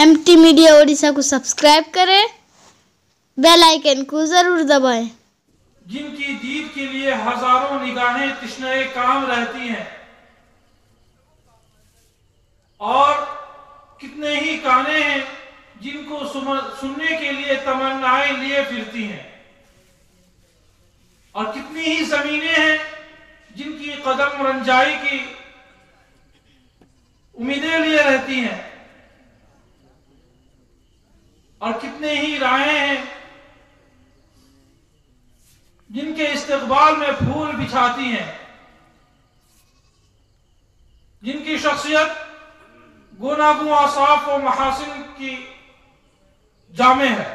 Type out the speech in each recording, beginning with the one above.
MT media Odisha को subscribe करें, bell icon को जरूर दबाएं। जिनकी दीद के लिए हजारों निगाहें तिश्ने काम रहती हैं और कितने ही काने हैं जिनको सुनने के लिए तमन्नाएं लिए फिरती हैं और कितनी ही जमीनें हैं जिनकी कदम रंजाई की उम्मीदें लिए रहती हैं और कितने ही राहें हैं जिनके इस्तकबाल में फूल बिछाती हैं, जिनकी शख्सियत गुनागू आसाफ व महासिन की जामे है।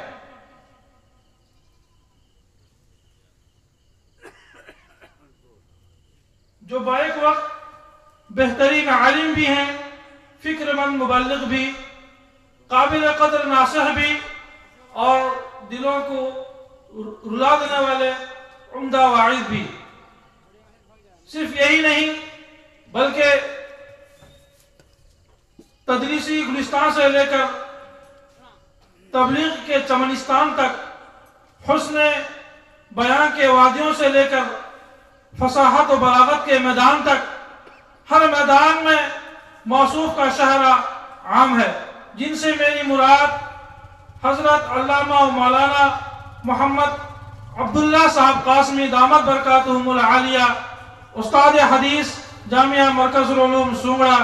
जो बैक वक्त बेहतरीन आलिम भी हैं, फिक्रमंद मुबल्लिग भी, काबिल कदर नासिह भी और दिलों को रुला देने वाले उम्दा वाइद भी। सिर्फ यही नहीं बल्कि तदरीसी गुलिस्तान से लेकर तबलीग के चमनिस्तान तक, हुस्न बयां के वादियों से लेकर फसाहत और बलागत के मैदान तक, हर मैदान में मौसूफ का शहरा आम है। जिनसे मेरी मुराद हजरत अल्लामा और मौलाना मोहम्मद अब्दुल्ला साहब कासमी दामत बरकातुहुमुल आलिया, उस्ताद हदीस जामिया मरकजुल उलूम सूंगड़ा,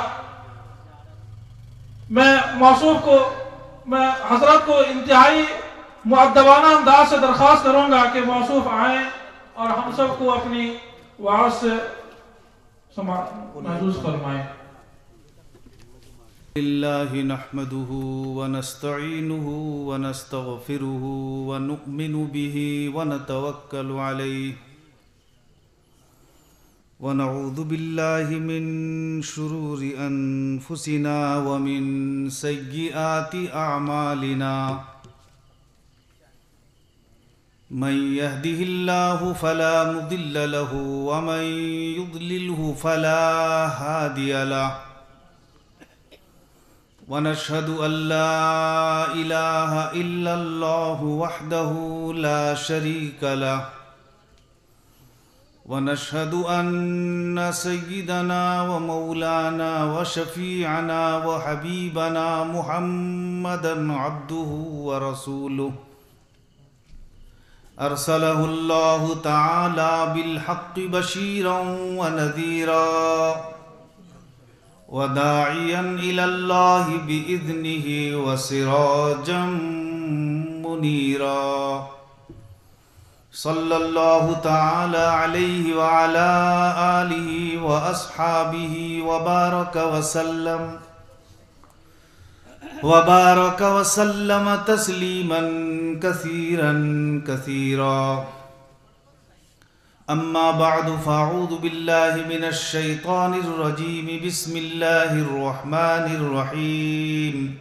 मैं हजरत को इंतहाई मुअद्दबाना अंदाज से दरख्वास्त करूंगा कि मौसूफ आए और हम सबको अपनी वाज से महसूस फरमाएं। लिल्लाहि नहमदुहु व नस्तईनुहु व नस्तगफिरुहु व नु'मिनु बिही व नतवक्कलु अलैहि व नऊज़ु बिल्लाहि मिन शुरूरि अनफुसिना व मिन सय्यिआति अअमालिना। मन यहदिहिल्लाहु फला मुदिल्ल लहु व मन युद्लिल्हु फला हादिय लहु। ونشهد أن لا إله إلا الله وحده لا شريك له ونشهد أن سيدنا ومولانا وشفيعنا وحبيبنا محمدا عبده ورسوله أرسله الله تعالى بالحق بشيرا ونذيرا وداعيا إلى الله بإذنه وسراجا منيرا صلى الله تعالى عليه وعلى آله وأصحابه وبارك وسلم تسليما كثيرا كثيرا. أما بعد فأعوذ بالله من الشيطان الرجيم. بسم الله الرحمن الرحيم.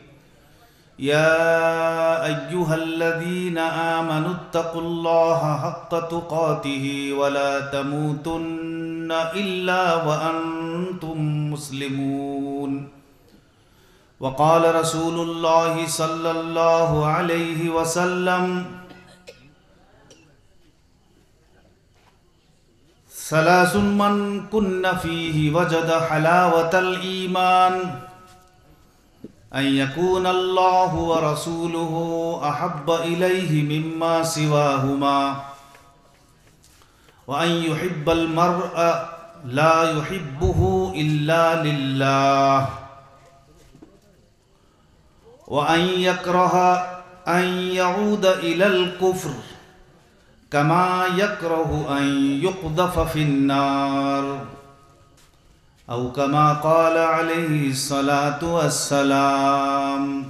يا أيها الذين آمنوا اتقوا الله حق تقاته ولا تموتن إلا وأنتم مسلمون. وقال رسول الله صلى الله عليه وسلم: ثلاث من كن فيه وجد حلاوة الإيمان: أن يكون الله ورسوله أحب إليه مما سواهما، وأن يحب المرء لا يحبه إلا لله، وأن يكره أن يعود إلى الكفر كما يكره أن يقذف في النار، أو كما قال عليه الصلاة والسلام.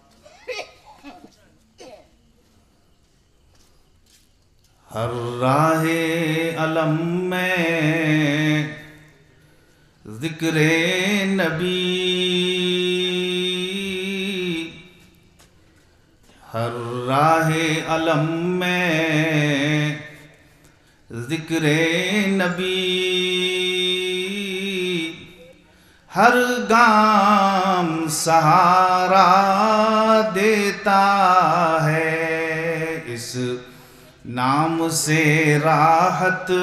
ہر راہ علم میں ذکر نبی، ہر راہ علم میں ذکر نبی، ہر گام سہارا سے راحت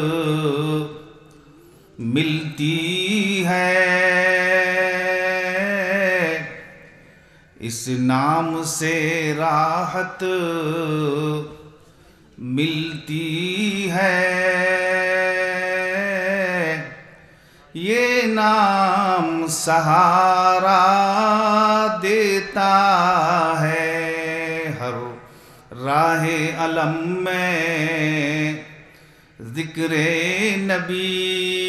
ملتی ہے، اس نام سے راحت ملتی ہے، یہ نام سہارا دیتا ہے، ہر راہ علم میں ذکر نبی،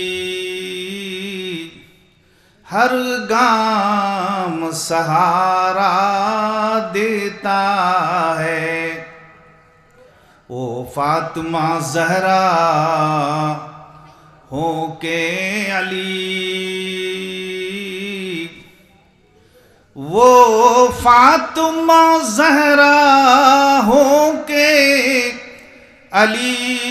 ہر گام سہارا دیتا ہے، او فاطمہ زہرا ہو کے علی، وہ فاطمہ زہرا ہو کے علی،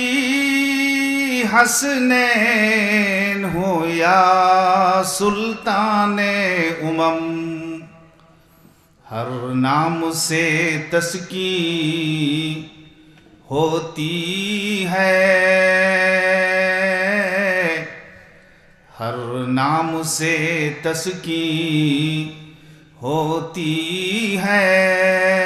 حسنین ہو یا سلطان امم، ہر نام سے تزکی ہوتی ہے، ہر نام سے تزکی ہوتی ہے،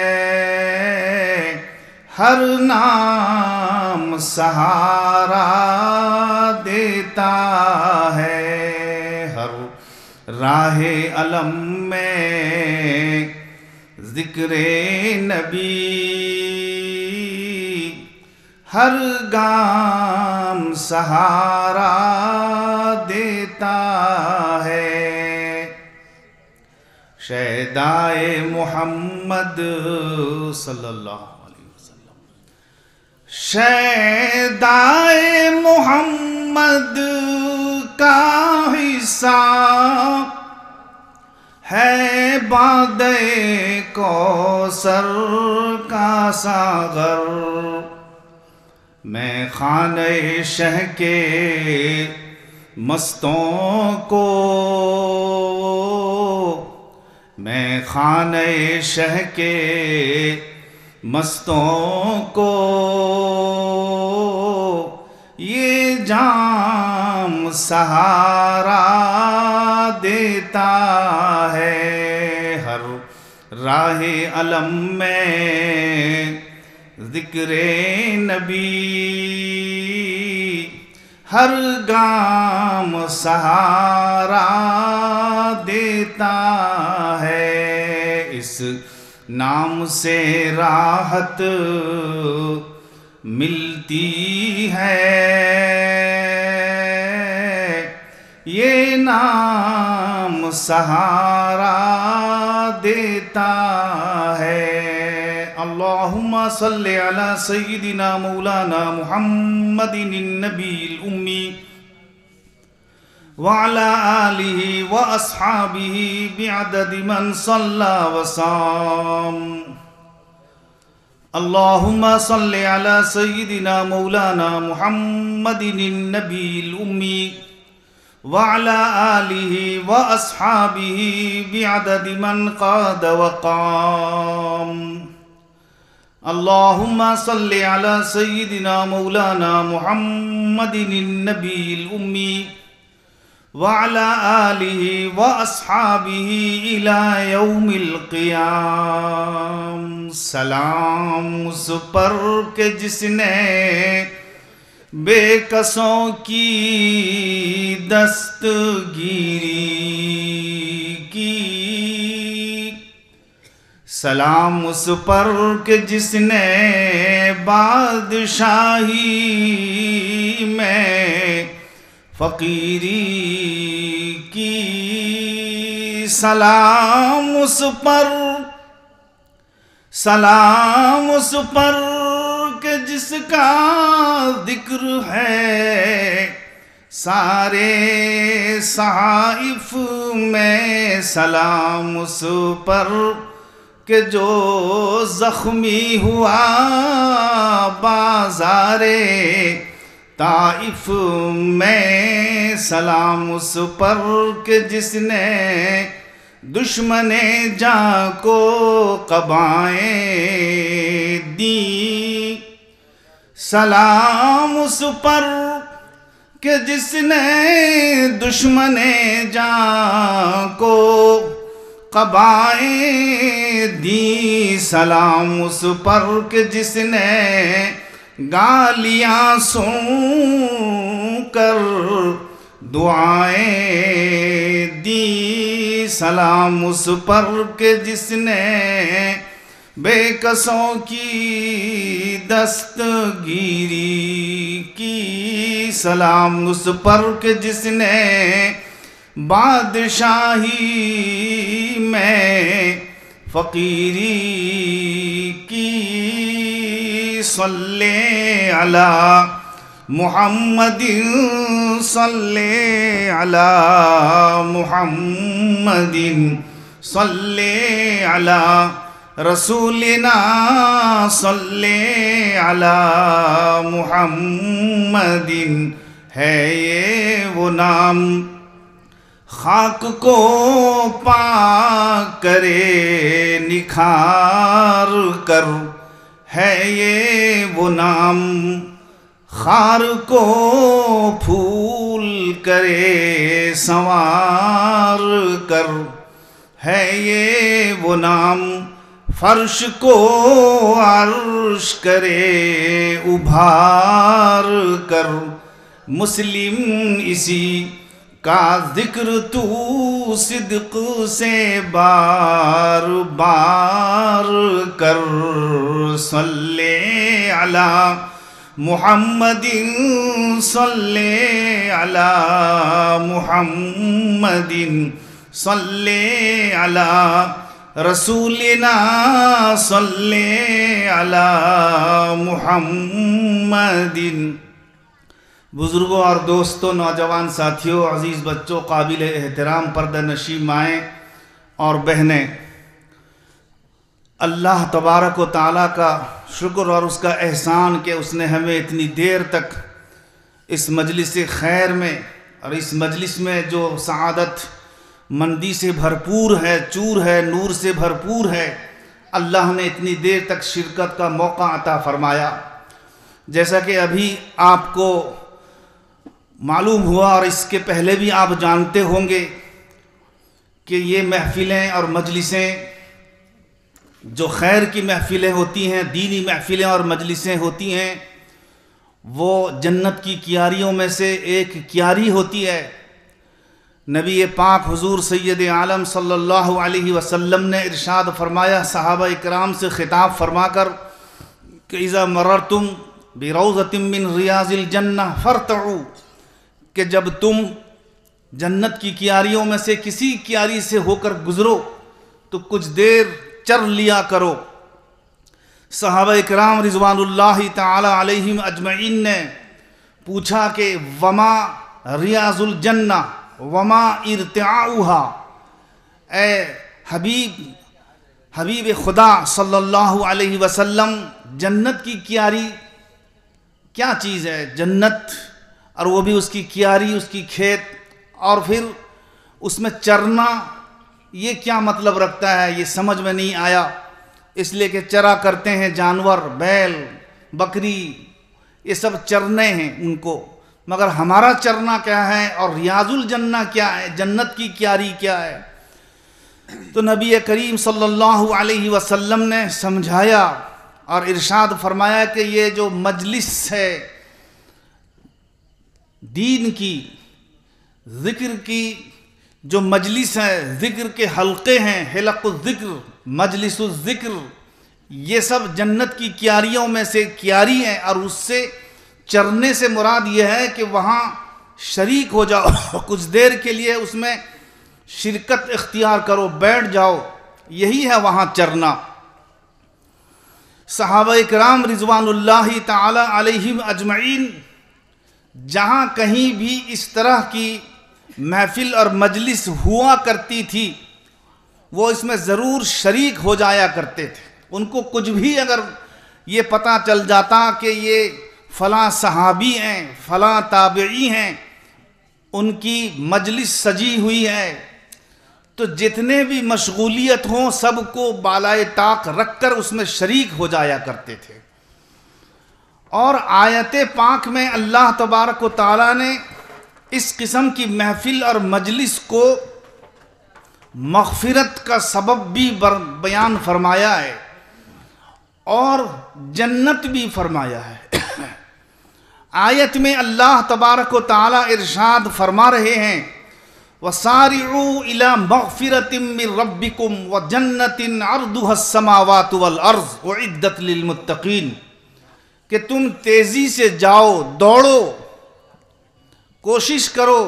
ہر نام سہارا دیتا ہے، ہر راہ علم میں ذکر نبی، ہر گام سہارا دیتا ہے، شیدائے محمد صلی اللہ علیہ وسلم، شیدائے محمد کا حصہ ہے بادِ کوثر کا ساغر، میں خانہ شہ کے مستوں کو، میں خانہ شہ کے مستوں کو یہ جام سہارا دیتا ہے، ہر راہ علم میں ذکر نبی، ہر گام سہارا دیتا ہے، اس نام سے راحت ملتی ہے، یہ نام سہارا دیتا ہے، اللہم صلی علی سیدنا مولانا محمد النبی الأمی وعلى آلہ واصحابہ بعدد من صلی وصام، اللہم صلی علی سیدنا مولانا محمد النبی الأمی وعلى آلہ واصحابہ بعدد من قاد وقام، اللہم صلی علی سیدنا مولانا محمد النبی الأمی وعلى آلہ واصحابہ الی یوم القیام، سلام اس پر کہ جس نے بے کسوں کی دستگیری کی، سلام اس پر کہ جس نے بادشاہی میں فقیری کی، سلام اس پر کہ جس کا ذکر ہے سارے صحائف میں، سلام اس پر کہ جو زخمی ہوا بازار طائف میں، سلام اس پر کہ جس نے دشمن جاں کو قبائیں دی، سلام اس پر کہ جس نے دشمن جاں کو قبائیں دی، سلام اس پر کہ جس نے گالیاں سن کر دعائیں دی، سلام اس پر کہ جس نے بے کسوں کی دستگیری کی، سلام اس پر کہ جس نے بادشاہی میں فقیری کی، صلی علی محمد صلی علی محمد صلی علی رسولنا صلی علی محمد، ہے یہ وہ نام خاک کو پاک کرے نکھار کر، ہے یہ وہ نام خار کو پھول کرے سنوار کر، ہے یہ وہ نام فرش کو عرش کرے ابھار کر، مسلم اسی کا ذکر تو صدق سے بار بار کر، صلی علی محمد صلی علی محمد صلی علی رسولنا صلی علی محمد۔ بزرگوں اور دوستوں، نوجوان ساتھیوں، عزیز بچوں، قابل احترام پردہ نشین مائیں اور بہنیں، اللہ تبارک و تعالیٰ کا شکر اور اس کا احسان کہ اس نے ہمیں اتنی دیر تک اس مجلس خیر میں اور اس مجلس میں جو سعادت مندی سے بھرپور ہے، چور ہے، نور سے بھرپور ہے، اللہ نے اتنی دیر تک شرکت کا موقع عطا فرمایا۔ جیسا کہ ابھی آپ کو معلوم ہوا اور اس کے پہلے بھی آپ جانتے ہوں گے کہ یہ محفلیں اور مجلسیں جو خیر کی محفلیں ہوتی ہیں، دینی محفلیں اور مجلسیں ہوتی ہیں، وہ جنت کی کیاریوں میں سے ایک کیاری ہوتی ہے۔ نبی پاک حضور سید عالم صلی اللہ علیہ وسلم نے ارشاد فرمایا صحابہ اکرام سے خطاب فرما کر کہ اذا مررتم بروضۃ من ریاض الجنہ فارتعوا، کہ جب تم جنت کی کیاریوں میں سے کسی کیاری سے ہو کر گزرو تو کچھ دیر چر لیا کرو۔ صحابہ اکرام رضوان اللہ تعالی علیہم اجمعین نے پوچھا کہ وما ریاض الجنہ وما ارتعاؤہا، اے حبیب خدا صلی اللہ علیہ وسلم، جنت کی کیاری کیا چیز ہے؟ جنت اور وہ بھی اس کی کیاری، اس کی کھیت، اور پھر اس میں چرنا، یہ کیا مطلب رکھتا ہے؟ یہ سمجھ میں نہیں آیا، اس لیے کہ چرا کرتے ہیں جانور، بیل، بکری، یہ سب چرنے ہیں ان کو، مگر ہمارا چرنا کیا ہے اور ریاض الجنہ کیا ہے، جنت کی کیاری کیا ہے؟ تو نبی کریم صلی اللہ علیہ وسلم نے سمجھایا اور ارشاد فرمایا کہ یہ جو مجلس ہے دین کی، ذکر کی جو مجلس ہے، ذکر کے حلقے ہیں، حلق الذکر، مجلس الذکر، یہ سب جنت کی کیاریوں میں سے کیاری ہیں، اور اس سے چرنے سے مراد یہ ہے کہ وہاں شریک ہو جاؤ، کچھ دیر کے لیے اس میں شرکت اختیار کرو، بیٹھ جاؤ، یہی ہے وہاں چرنا۔ صحابہ کرام رضوان اللہ تعالی علیہم اجمعین جہاں کہیں بھی اس طرح کی محفل اور مجلس ہوا کرتی تھی، وہ اس میں ضرور شریک ہو جایا کرتے تھے۔ ان کو کچھ بھی اگر یہ پتہ چل جاتا کہ یہ فلاں صحابی ہیں، فلاں تابعی ہیں، ان کی مجلس سجی ہوئی ہے، تو جتنے بھی مشغولیت ہوں سب کو بالائے طاق رکھ کر اس میں شریک ہو جایا کرتے تھے۔ اور آیت پاک میں اللہ تبارک و تعالیٰ نے اس قسم کی محفل اور مجلس کو مغفرت کا سبب بھی بیان فرمایا ہے اور جنت بھی فرمایا ہے۔ آیت میں اللہ تبارک و تعالیٰ ارشاد فرما رہے ہیں وَسَارِعُوا إِلَى مَغْفِرَةٍ مِّن رَبِّكُمْ وَجَنَّةٍ عَرْضُهَا السَّمَاوَاتُ وَالْأَرْضُ أُعِدَّتْ لِلْمُتَّقِينَ کہ تم تیزی سے جاؤ، دوڑو، کوشش کرو،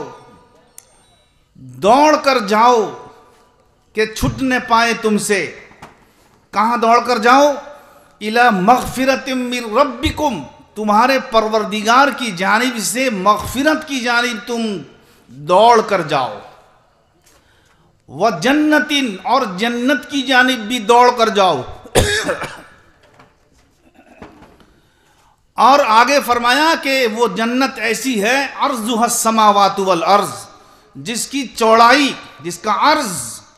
دوڑ کر جاؤ کہ چھٹ نہ پائے تم سے۔ کہاں دوڑ کر جاؤ؟ إِلَى مَغْفِرَةٍ مِّن رَبِّكُمْ، تمہارے پروردگار کی جانب سے مغفرت کی جانب تم دوڑ کر جاؤ۔ وَجَنَّةٍ، اور جنت کی جانب بھی دوڑ کر جاؤ۔ اور آگے فرمایا کہ وہ جنت ایسی ہے عرضها السماوات والارض، جس کی چوڑائی، جس کا عرض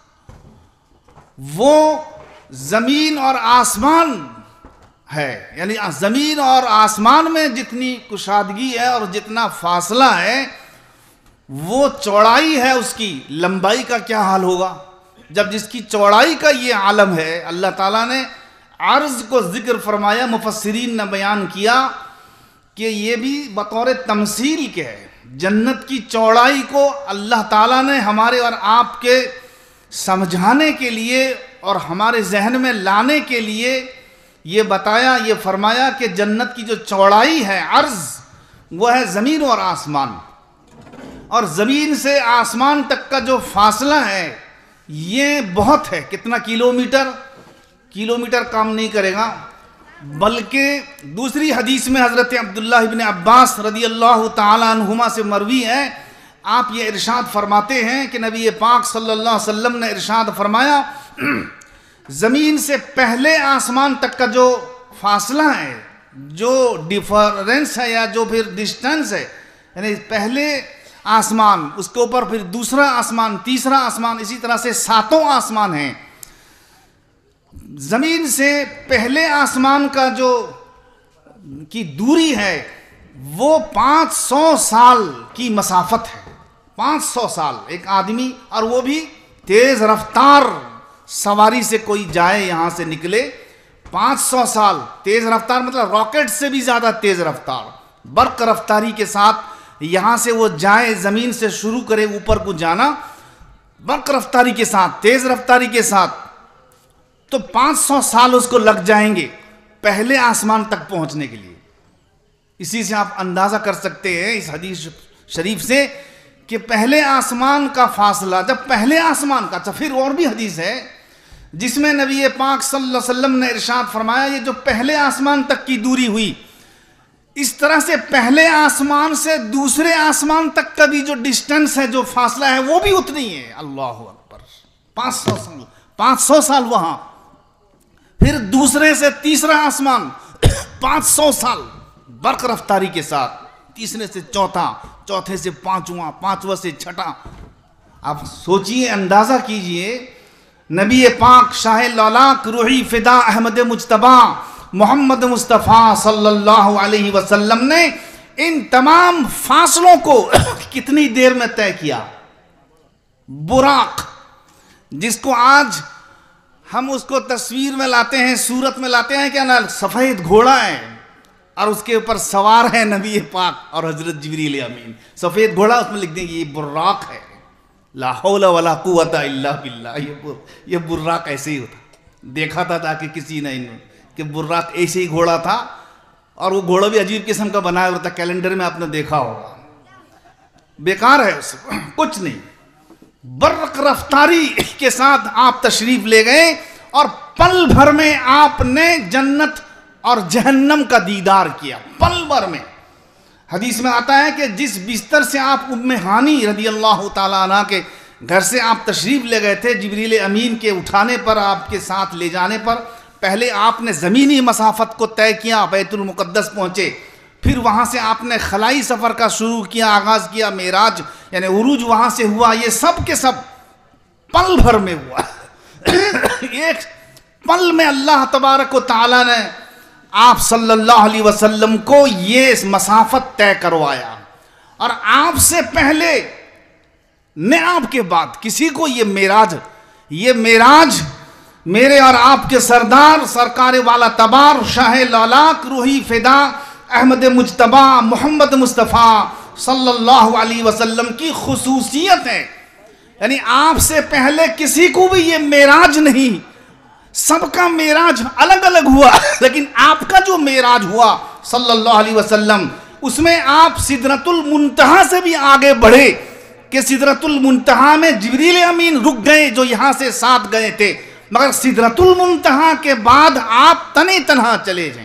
وہ زمین اور آسمان ہے، یعنی زمین اور آسمان میں جتنی کشادگی ہے اور جتنا فاصلہ ہے وہ چوڑائی ہے اس کی، لمبائی کا کیا حال ہوگا جب جس کی چوڑائی کا یہ عالم ہے۔ اللہ تعالیٰ نے عرض کو ذکر فرمایا، مفسرین نے بیان کیا کہ یہ بھی بطور تمثیل کے ہے۔ جنت کی چوڑائی کو اللہ تعالیٰ نے ہمارے اور آپ کے سمجھانے کے لیے اور ہمارے ذہن میں لانے کے لیے یہ بتایا، یہ فرمایا کہ جنت کی جو چوڑائی ہے، عرض، وہ ہے زمین اور آسمان، اور زمین سے آسمان تک کا جو فاصلہ ہے یہ بہت ہے۔ کتنا کلومیٹر؟ کلومیٹر کام نہیں کرے گا، بلکہ دوسری حدیث میں حضرت عبداللہ ابن عباس رضی اللہ تعالیٰ عنہما سے مروی ہے، آپ یہ ارشاد فرماتے ہیں کہ نبی پاک صلی اللہ علیہ وسلم نے ارشاد فرمایا زمین سے پہلے آسمان تک کا جو فاصلہ ہے، جو ڈیفرنس ہے یا جو پھر ڈسٹنس ہے، یعنی پہلے آسمان، اس کے اوپر پھر دوسرا آسمان، تیسرا آسمان، اسی طرح سے 7 آسمان ہیں۔ زمین سے پہلے آسمان کا جو کی دوری ہے وہ 500 سال کی مسافت ہے۔ 500 سال ایک آدمی، اور وہ بھی تیز رفتار سواری سے کوئی جائے، یہاں سے نکلے 500 سال تیز رفتار، مطلب راکٹ سے بھی زیادہ تیز رفتار، برق رفتاری کے ساتھ یہاں سے وہ جائے، زمین سے شروع کرے اوپر کو جانا برق رفتاری کے ساتھ، تیز رفتاری کے ساتھ، تو 500 سال اس کو لگ جائیں گے پہلے آسمان تک پہنچنے کے لیے۔ اسی سے آپ اندازہ کر سکتے ہیں اس حدیث شریف سے کہ پہلے آسمان کا فاصلہ، جب پہلے آسمان کا، پھر اور بھی حدیث ہے جس میں نبی پاک صلی اللہ علیہ وسلم نے ارشاد فرمایا یہ جو پہلے آسمان تک کی دوری ہوئی، اس طرح سے پہلے آسمان سے دوسرے آسمان تک کا بھی جو ڈسٹنس ہے، جو فاصلہ ہے، وہ بھی اتنی ہے۔ اللہ اکبر، 500 سال وہاں، پھر دوسرے سے تیسرا آسمان 500 سال برق رفتاری کے ساتھ، تیسرے سے چوتھا، چوتھے سے پانچواں، پانچواں سے چھٹا۔ آپ سوچئے، اندازہ کیجئے، نبی پاک شاہ لولاک روحی فدا احمد مجتبی محمد مصطفیٰ صلی اللہ علیہ وسلم نے ان تمام فاصلوں کو کتنی دیر میں طے کیا؟ براق، جس کو آج ہم اس کو تصویر میں لاتے ہیں، صورت میں لاتے ہیں، کیا نا، سفید گھوڑا ہے اور اس کے اوپر سوار ہے نبی پاک اور حضرت جبریل امین، سفید گھوڑا، اس میں لکھ دیں گے یہ براق ہے، لا حول ولا قوت الا باللہ۔ یہ براق ایسے ہی ہوتا، دیکھا تھا تاکہ کسی نے کہ براق ایسے ہی گھوڑا تھا، اور وہ گھوڑا بھی عجیب قسم کا بنایا ہوتا، کیلنڈر میں آپ نے دیکھا ہوگا، بیکار ہے، اس کچھ نہیں۔ برق رفتاری کے ساتھ آپ تشریف لے گئے اور پل بھر میں آپ نے جنت اور جہنم کا دیدار کیا، پل بھر میں۔ حدیث میں آتا ہے کہ جس بستر سے آپ ام ہانی رضی اللہ تعالیٰ عنہ کے گھر سے آپ تشریف لے گئے تھے، جبریل امین کے اٹھانے پر، آپ کے ساتھ لے جانے پر، پہلے آپ نے زمینی مسافت کو طے کیا، بیت المقدس پہنچے، پھر وہاں سے آپ نے خلائی سفر کا شروع کیا، آغاز کیا، معراج یعنی عروج وہاں سے ہوا۔ یہ سب کے سب پل بھر میں ہوا۔ ایک پل میں اللہ تبارک و تعالیٰ نے آپ صلی اللہ علیہ وسلم کو یہ مسافت طے کروایا، اور آپ سے پہلے نہ آپ کے بعد کسی کو یہ معراج میرے اور آپ کے سردار سرکار والا تبار شاہ لالاک روحی فدا احمد مجتبی محمد مصطفیٰ صلی اللہ علیہ وسلم کی خصوصیت ہے. یعنی آپ سے پہلے کسی کو بھی یہ معراج نہیں، سب کا معراج الگ الگ ہوا، لیکن آپ کا جو معراج ہوا صلی اللہ علیہ وسلم، اس میں آپ سدرۃ المنتہا سے بھی آگے بڑھے کہ سدرۃ المنتہا میں جبریل امین رک گئے جو یہاں سے ساتھ گئے تھے، مگر سدرۃ المنتہا کے بعد آپ تنے تنہا چلے جائیں.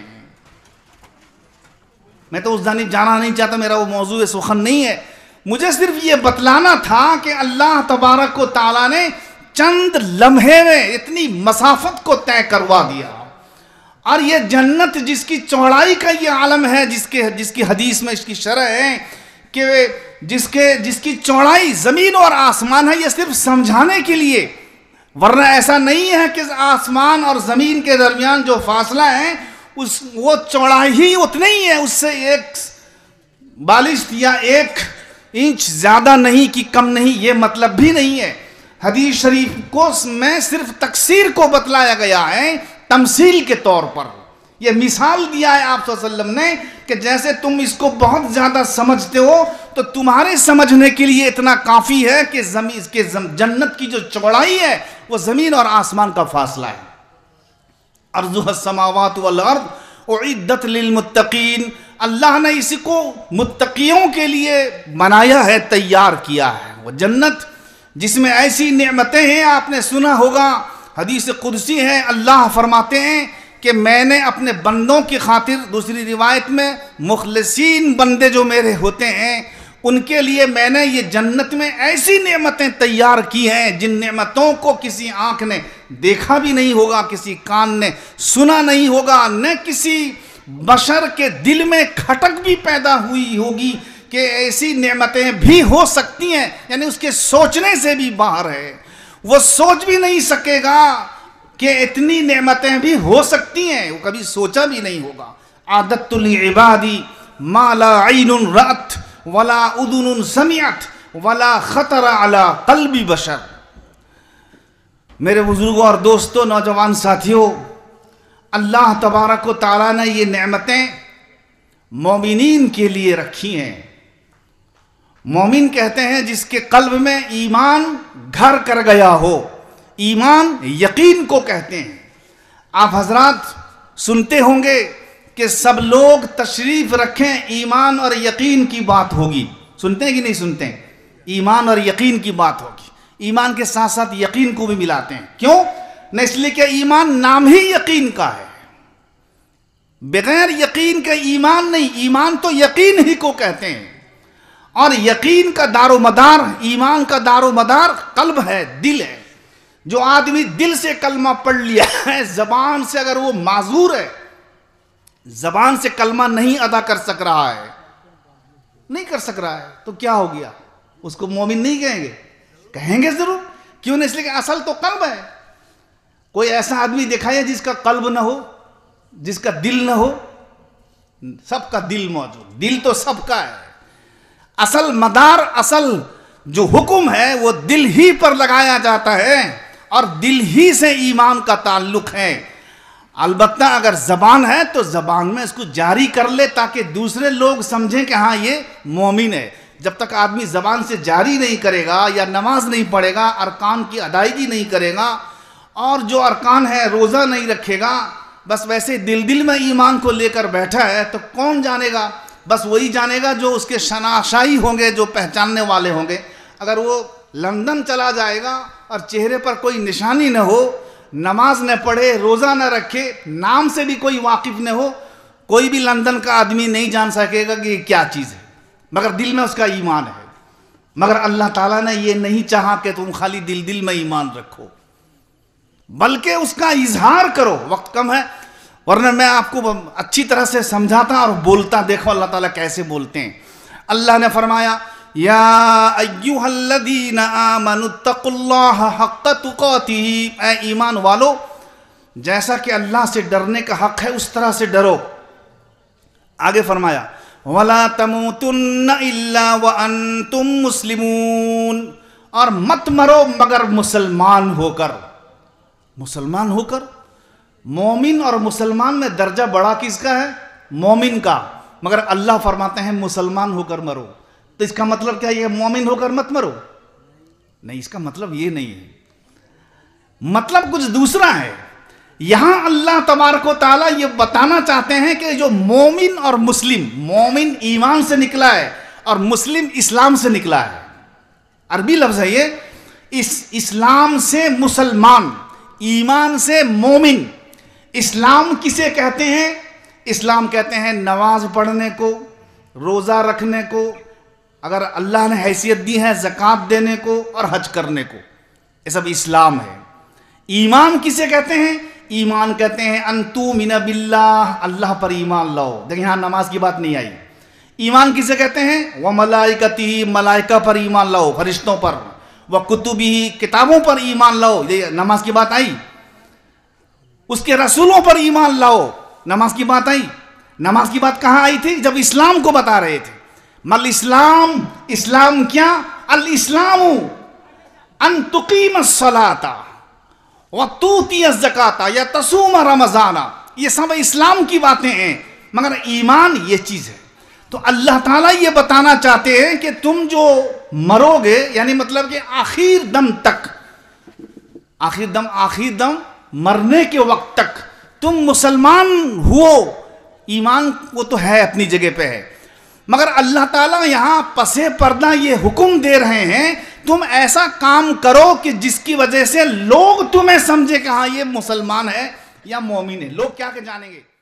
میں تو اس جانب جانا نہیں چاہتا، میرا وہ موضوع سخن نہیں ہے، مجھے صرف یہ بتلانا تھا کہ اللہ تبارک و تعالیٰ نے چند لمحے میں اتنی مسافت کو طے کروا دیا. اور یہ جنت جس کی چوڑائی کا یہ عالم ہے، جس کی حدیث میں اس کی شرح ہے کہ جس کی چوڑائی زمین اور آسمان ہے، یہ صرف سمجھانے کے لیے، ورنہ ایسا نہیں ہے کہ آسمان اور زمین کے درمیان جو فاصلہ ہے وہ چوڑائی ہی اتنی ہی ہے، اس سے ایک بالشت یا 1 انچ زیادہ نہیں کہ کم نہیں، یہ مطلب بھی نہیں ہے. حدیث شریف کو میں صرف تقصیر کو بتلایا گیا ہے تمثیل کے طور پر. یہ مثال دیا ہے آپ صلی اللہ علیہ وسلم نے کہ جیسے تم اس کو بہت زیادہ سمجھتے ہو تو تمہارے سمجھنے کے لیے اتنا کافی ہے کہ جنت کی جو چوڑائی ہے وہ زمین اور آسمان کا فاصلہ ہے. ارضها السماوات والارض اعدت للمتقین، اللہ نے اسی کو متقیوں کے لیے بنایا ہے، تیار کیا ہے. وہ جنت جس میں ایسی نعمتیں ہیں، آپ نے سنا ہوگا حدیث قدسی ہے، اللہ فرماتے ہیں کہ میں نے اپنے بندوں کی خاطر، دوسری روایت میں مخلصین بندے جو میرے ہوتے ہیں ان کے لیے میں نے یہ جنت میں ایسی نعمتیں تیار کی ہیں جن نعمتوں کو کسی آنکھ نے دیکھا بھی نہیں ہوگا، کسی کان نے سنا نہیں ہوگا، نہ کسی بشر کے دل میں کھٹک بھی پیدا ہوئی ہوگی کہ ایسی نعمتیں بھی ہو سکتی ہیں. یعنی اس کے سوچنے سے بھی باہر ہے، وہ سوچ بھی نہیں سکے گا کہ اتنی نعمتیں بھی ہو سکتی ہیں، وہ کبھی سوچا بھی نہیں ہوگا. عادت لعبادی ما لا عین رأت ولا اذن سمعت ولا خطر علی قلب بشر. میرے بزرگوں اور دوستوں، نوجوان ساتھیوں، اللہ تبارک و تعالیٰ نے یہ نعمتیں مومنین کے لیے رکھی ہیں. مومن کہتے ہیں جس کے قلب میں ایمان گھر کر گیا ہو، ایمان یقین کو کہتے ہیں. آپ حضرات سنتے ہوں گے کہ سب لوگ تشریف رکھیں، ایمان اور یقین کی بات ہوگی. سنتے ہیں کہ نہیں سنتے ہیں؟ ایمان اور یقین کی بات ہوگی. ایمان کے ساتھ ساتھ یقین کو بھی ملاتے ہیں. کیوں؟ نہ اس لیے کہ ایمان نام ہی یقین کا ہے، بغیر یقین کا ایمان نہیں، ایمان تو یقین ہی کو کہتے ہیں. اور یقین کا دار و مدار، ایمان کا دار و مدار قلب ہے، دل ہے. جو آدمی دل سے کلمہ پڑھ لیا ہے، زبان سے اگر وہ معذور ہے، زبان سے کلمہ نہیں ادا کر سک رہا ہے، نہیں کر سک رہا ہے، تو کیا ہو گیا؟ اس کو مومن نہیں کہیں گے؟ کہیں گے ضرور. کیوں؟ نہیں، اس لیے کہ اصل تو قلب ہے. کوئی ایسا آدمی دکھائے جس کا قلب نہ ہو، جس کا دل نہ ہو؟ سب کا دل موجود، دل تو سب کا ہے. اصل مدار، اصل جو حکم ہے وہ دل ہی پر لگایا جاتا ہے، اور دل ہی سے ایمان کا تعلق ہے. البتہ اگر زبان ہے تو زبان میں اس کو جاری کر لے تاکہ دوسرے لوگ سمجھیں کہ ہاں یہ مومن ہے. جب تک آدمی زبان سے جاری نہیں کرے گا، یا نماز نہیں پڑھے گا، ارکان کی ادائیگی نہیں کرے گا، اور جو ارکان ہے روزہ نہیں رکھے گا، بس ویسے دل میں ایمان کو لے کر بیٹھا ہے، تو کون جانے گا؟ بس وہی جانے گا جو اس کے شناسائی ہوں گے، جو پہچاننے والے ہوں گے. اگر وہ لندن چلا جائے گا اور چہرے پر کوئی نشانی نہ ہو، نماز نہ پڑھے، روزہ نہ رکھے، نام سے بھی کوئی واقف نہ ہو، کوئی بھی لندن کا آدمی نہیں جان سکے گا کہ یہ کیا چیز ہے، مگر دل میں اس کا ایمان ہے. مگر اللہ تعالیٰ نے یہ نہیں چاہا کہ تم خالی دل میں ایمان رکھو، بلکہ اس کا اظہار کرو. وقت کم ہے، ورنہ میں آپ کو اچھی طرح سے سمجھاتا اور بولتا. دیکھو اللہ تعالیٰ کیسے بولتے ہیں. اللہ نے فرمایا یا ایھا الذین آمنوا اتقوا اللہ حق تقاتہ، اے ایمان والو जैसा कि अल्लाह से डरने का हक है उस तरह से डरो। आगे फरमाया वला तमूतुन्ना इल्ला व अंतुम मुस्लिमून, और मत मरो मगर मुसलमान होकर। मुसलमान होकर, मोमिन और मुसलमान में दर्जा बड़ा किसका है? मोमिन का। मगर अल्लाह फरमाते हैं मुसलमान होकर मरो। तो इसका मतलब क्या ये मोमिन होकर मत मरो? नहीं, इसका मतलब ये नहीं है, मतलब कुछ दूसरा है। यहां अल्लाह तबारक व तआला ये बताना चाहते हैं कि जो मोमिन और मुस्लिम, मोमिन ईमान से निकला है और मुस्लिम इस्लाम से निकला है। अरबी लफ्ज है ये, इस इस्लाम से मुसलमान, ईमान से मोमिन। इस्लाम किसे कहते हैं? इस्लाम कहते हैं नमाज पढ़ने को, रोज़ा रखने को, अगर अल्लाह ने हैसियत दी है ज़कात देने को, और हज करने को, ये सब इस्लाम है। ईमान किसे कहते हैं? ईमान कहते हैं अंतुमिना बिल्लाह, अल्लाह पर ईमान लाओ। देखिए यहाँ नमाज की बात नहीं आई। ईमान किसे कहते हैं? व मलाइकती, मलाइका पर ईमान लाओ, फरिश्तों पर। व कुतुबी, किताबों पर ईमान लाओ, ये नमाज की बात आई। उसके रसूलों पर ईमान लाओ, नमाज की बात आई। नमाज की बात कहाँ आई थी? जब इस्लाम को बता रहे थे। मल इस्लाम, इस्लाम क्या? अल इस्लामु अन तुकीम सलाता व तूती ज़काता या तसूम रमज़ाना, ये सब इस्लाम की बातें हैं। मगर ईमान ये चीज़ है। तो अल्लाह ताला ये बताना चाहते हैं कि तुम जो मरोगे, यानी मतलब कि आखिर दम तक, आखिर दम मरने के वक्त तक तुम मुसलमान हुओ। ईमान वो तो है, अपनी जगह पे है, मगर अल्लाह ताला यहाँ पसे पर्दा ये हुक्म दे रहे हैं तुम ऐसा काम करो कि जिसकी वजह से लोग तुम्हें समझे कि हाँ ये मुसलमान है या मोमिन है। लोग क्या के जानेंगे?